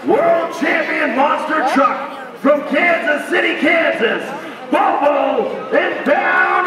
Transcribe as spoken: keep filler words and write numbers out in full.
world champion monster truck from Kansas City, Kansas, Bobo and Down